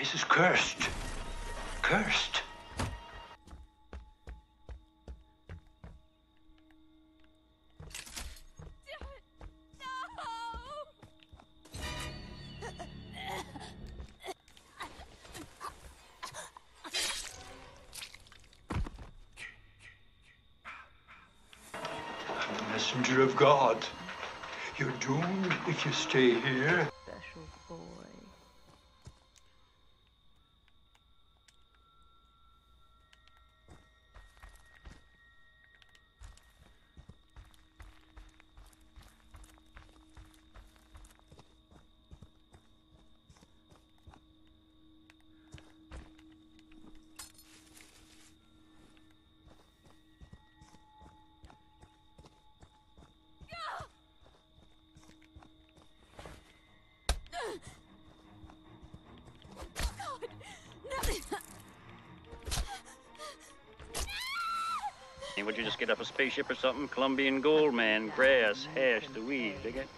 place is cursed. Cursed. I'm the messenger of God. You're doomed if you stay here. Special boy. Would you just get off a spaceship or something? Colombian gold, man. Grass, hash, the weed. Dig it?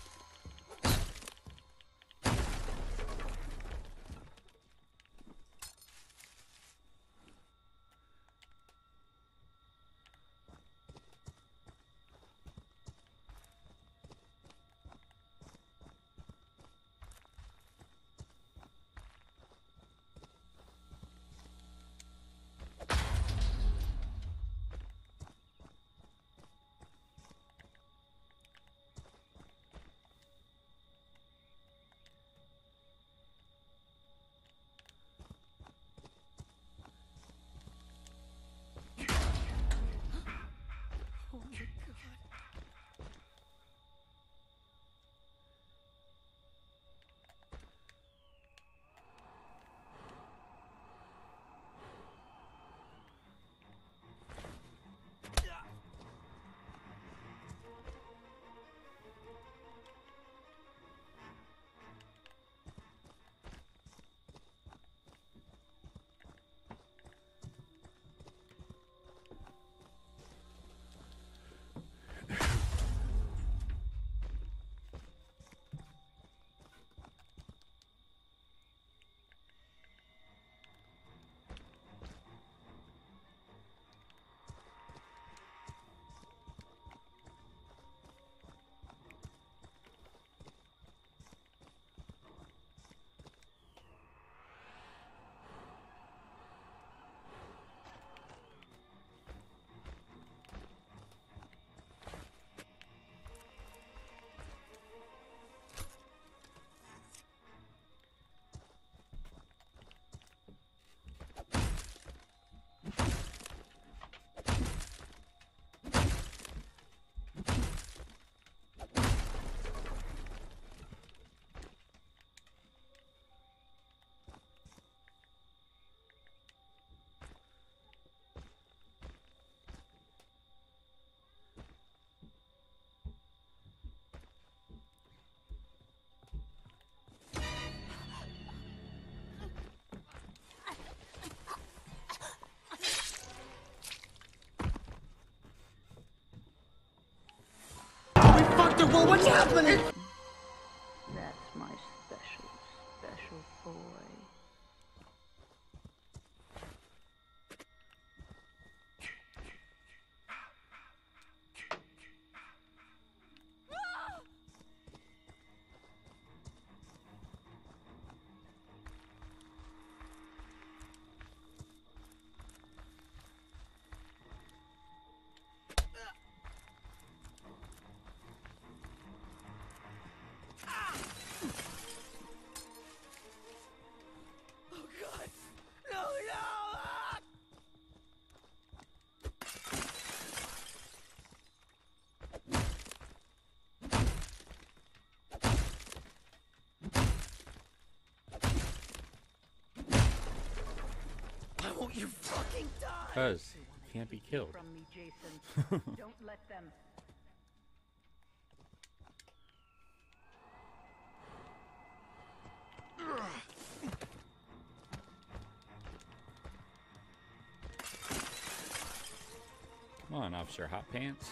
Well, what's happening? That's my special boy. You fucking die! Because he can't be killed. From me, Jason. Don't let them. Come on, Officer Hot Pants.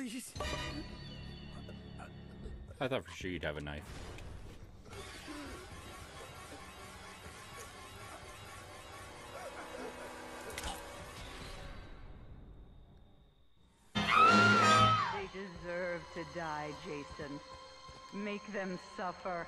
Please. I thought for sure you'd have a knife. They deserve to die, Jason. Make them suffer.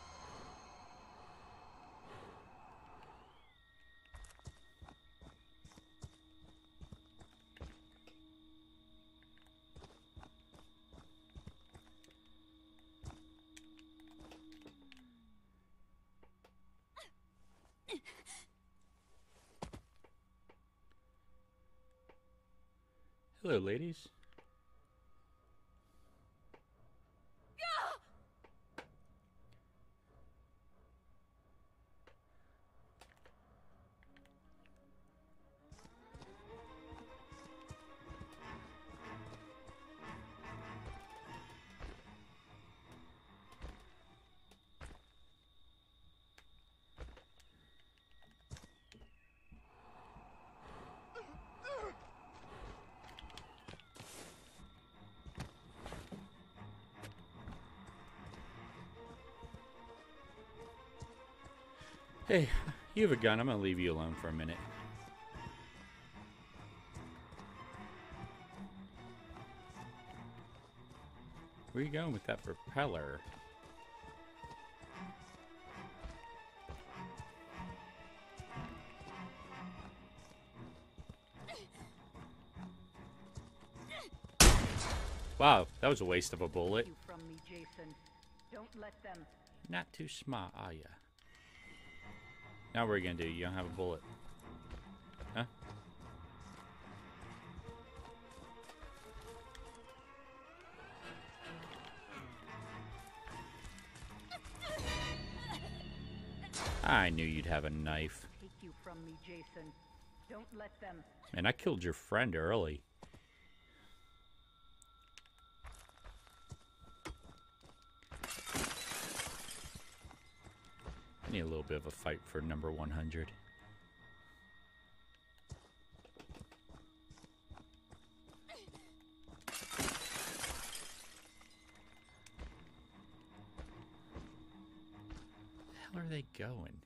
Hello, ladies. Hey, you have a gun. I'm gonna leave you alone for a minute. Where are you going with that propeller? Wow, that was a waste of a bullet. You from me, Jason. Don't let them. Not too smart, are ya? Now what are you gonna do? You don't have a bullet. Huh? I knew you'd have a knife. Take you from me, Jason. Don't let them. Man, I killed your friend early. I need a little bit of a fight for number 100. Where the hell are they going?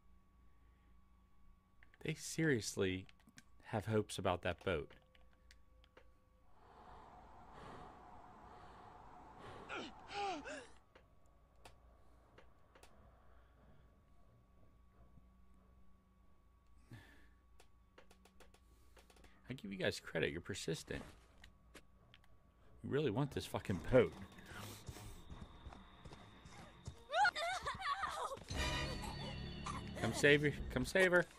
They seriously have hopes about that boat. I give you guys credit, you're persistent. You really want this fucking boat. Come save her, come save her.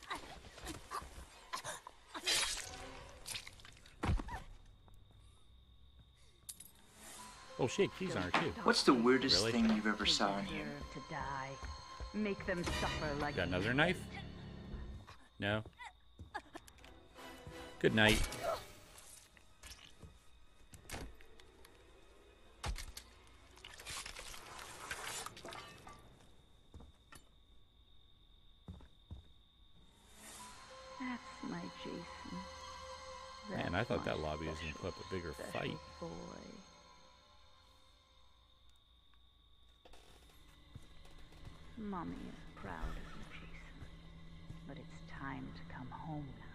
Oh shit, keys on her too. What's the weirdest Really? thing you've ever They saw in here? deserve to die. Make them suffer like. Got another knife? No. Good night. That's my Jason. Man, I thought that lobby was gonna put up a bigger special fight. boy. Mommy is proud of you, Jason. But it's time to come home now.